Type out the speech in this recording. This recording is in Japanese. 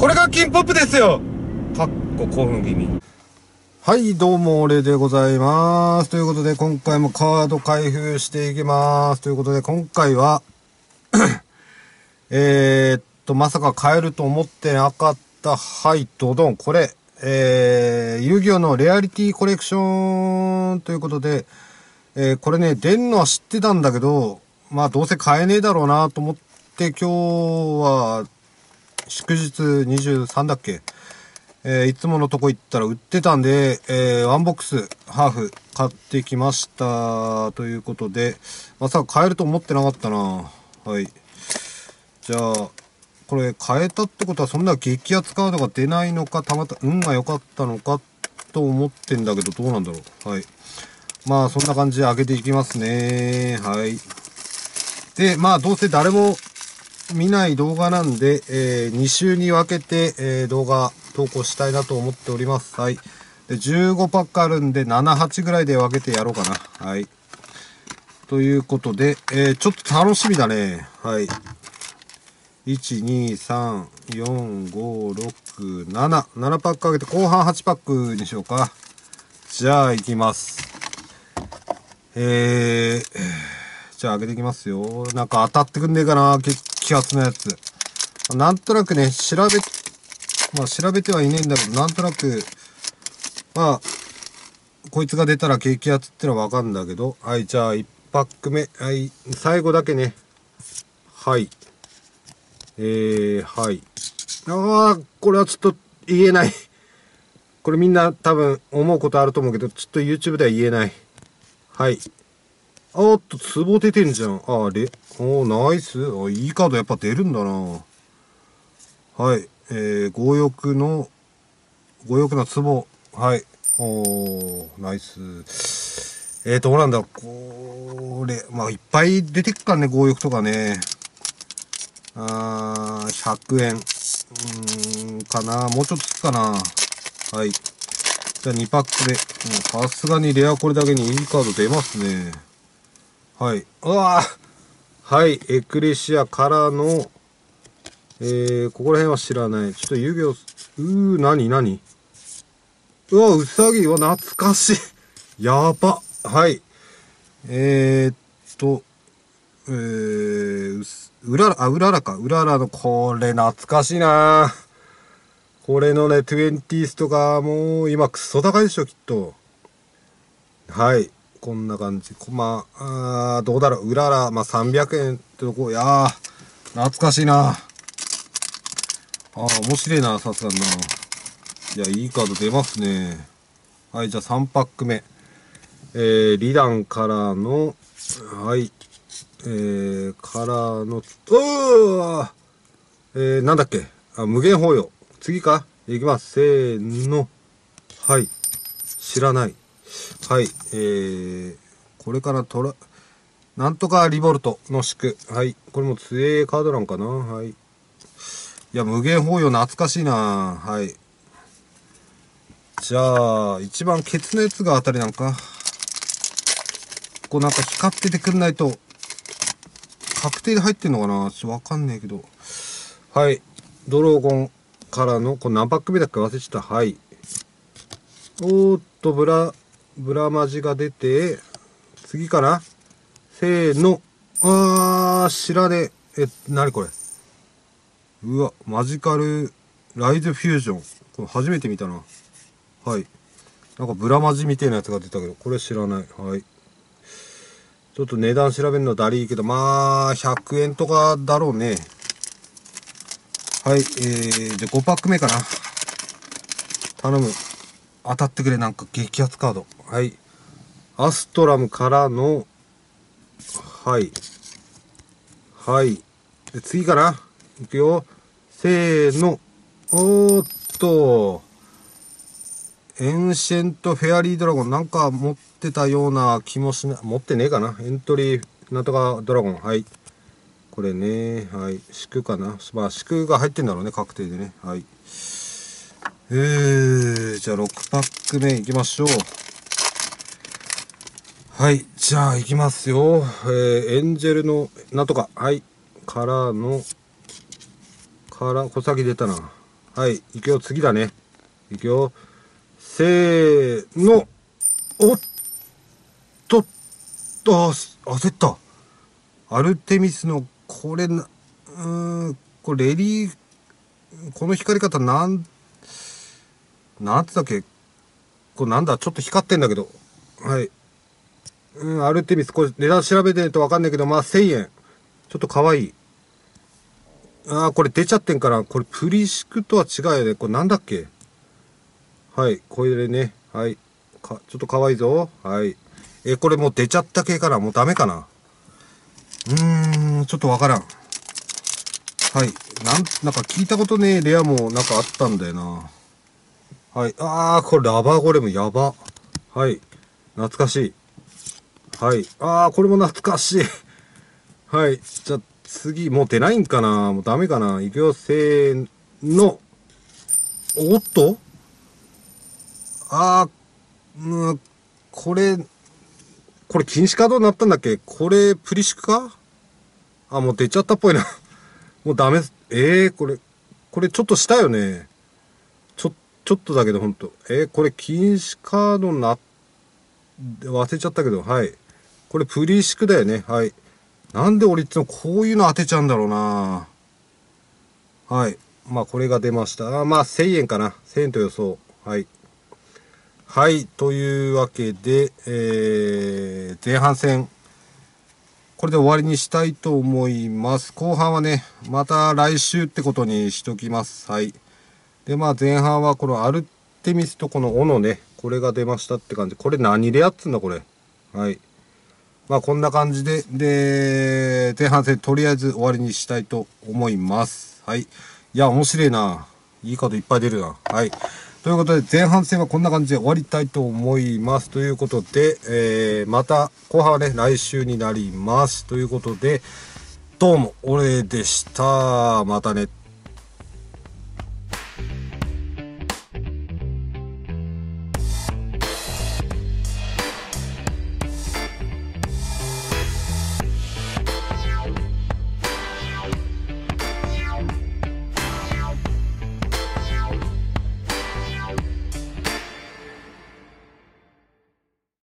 これが金ポップですよ。かっこ興奮気味。はい、どうも、俺でございます。ということで、今回もカード開封していきます。ということで、今回は、まさか買えると思ってなかった、はい、ドドン。これ、遊戯王のレアリティコレクションということで、これね、出んのは知ってたんだけど、まあ、どうせ買えねえだろうなと思って、今日は、祝日23だっけ、いつものとこ行ったら売ってたんで、ワンボックスハーフ買ってきましたということで、まさか買えると思ってなかったな。はい。じゃあ、これ買えたってことはそんな激アツカードが出ないのか、運が良かったのかと思ってんだけど、どうなんだろう。はい。まあそんな感じで上げていきますね。はい。で、まあどうせ誰も見ない動画なんで、2週に分けて、動画投稿したいなと思っております。はい。で、15パックあるんで、7、8ぐらいで分けてやろうかな。はい。ということで、ちょっと楽しみだね。はい。1、2、3、4、5、6、7。7パックかけて後半8パックにしようか。じゃあ、いきます。じゃあ、上げていきますよ。なんか当たってくんねえかな、激アツなやつ。なんとなくね、調べてはいねえんだけど、なんとなく、まあ、こいつが出たら激アツってのはわかるんだけど、はい、じゃあ、1パック目。はい、最後だけね。はい。はい。ああ、これはちょっと言えない。これみんな多分思うことあると思うけど、ちょっと YouTube では言えない。はい。おっと、ツボ出てんじゃん。あれ。ナイス。いいカードやっぱ出るんだな。はい。強欲なツボ。はい。ナイス。どうなんだろう。これ、まあ、いっぱい出てくからね、強欲とかね。100円。かな。もうちょっとつくかな。はい。じゃあ2パックで。さすがにレアこれだけにいいカード出ますね。はい。はい。エクレシアからの、ここら辺は知らない。ちょっと遊戯王、何うわ、うさぎは懐かしい。やば。はい。えーっと、うららか。うららの、これ懐かしいな。これのね、20スとか、もう今クソ高いでしょ、きっと。はい。こんな感じ。どうだろう。うらら、まあ、300円ってとこ。いやー、懐かしいな。面白いな、さすがにな。いや、いいカード出ますね。はい、じゃあ3パック目。リダンからの、はい、からの、なんだっけ。無限包容。次か。いきます。せーの。はい。知らない。はい。これからなんとかリボルトの宿。はい。これも強いカードなんかな。はい。いや、無限包容懐かしいな。はい。じゃあ、一番ケツのやつが当たりなんか。こうなんか光っててくんないと、確定で入ってんのかな、ちょっとわかんねえけど。はい。ドラゴンからの、これ何パック目だっけ忘れちゃった。はい。ブラマジが出て、次かな、せーの。知らねえ。なにこれ。うわ、マジカルライズフュージョン。これ初めて見たな。はい。なんかブラマジみたいなやつが出たけど、これ知らない。はい。ちょっと値段調べるのだりいけど、まあ、100円とかだろうね。はい。で、5パック目かな。頼む。当たってくれ、なんか激アツカード。はい。アストラムからの、はい。はい。で、次かな。いくよ。せーの。エンシェントフェアリードラゴン。なんか持ってたような気もしない。持ってねえかな。エントリー、なんとかドラゴン。はい。これね。はい。宿かな。まあ、宿が入ってんだろうね。確定でね。はい。じゃあ6パック目いきましょう。はい。じゃあ行きますよ。エンジェルの、なんとか。はい。から、小先出たな。 はい、いくよ、次だね。いくよ。せーの。おっとっと、焦った。アルテミスの、これな、これレリー、この光り方なんつったっけ。これなんだ、ちょっと光ってんだけど。はい。アルテミス、これ値段調べてないとわかんないけど、まあ1000円。ちょっと可愛い。これ出ちゃってんから、これプリシクとは違うよね。これなんだっけ。はい、これでね。はい。ちょっと可愛いぞ。はい。これもう出ちゃった系かな。もうダメかな。ちょっとわからん。はい。なんか聞いたことねえレアもなんかあったんだよな。はい。これラバーゴレムやば。はい。懐かしい。はい。これも懐かしい。はい。じゃあ次、もう出ないんかな。もうダメかな。いくよ、せーの。おっとあー、これ、禁止カードになったんだっけ。これ、プリシクか。もう出ちゃったっぽいな。もうダメ。これちょっとしたよね。ちょっとだけど、ほんと。これ禁止カード忘れちゃったけど、はい。これプリシクだよね。はい。なんで俺いつもこういうの当てちゃうんだろうな。はい。まあ、これが出ました。まあ、1000円かな。1000円と予想。はい。はい。というわけで、前半戦、これで終わりにしたいと思います。後半はね、また来週ってことにしときます。はい。で、まあ、前半はこのアルテミスとこの斧ね、これが出ましたって感じ。これ何レアっつんだ、これ。はい。まあ、こんな感じで、前半戦とりあえず終わりにしたいと思います。はい。いや、面白いな。いいカードいっぱい出るな。はい。ということで、前半戦はこんな感じで終わりたいと思います。ということで、また、後半はね、来週になります。ということで、どうも、俺でした。またね。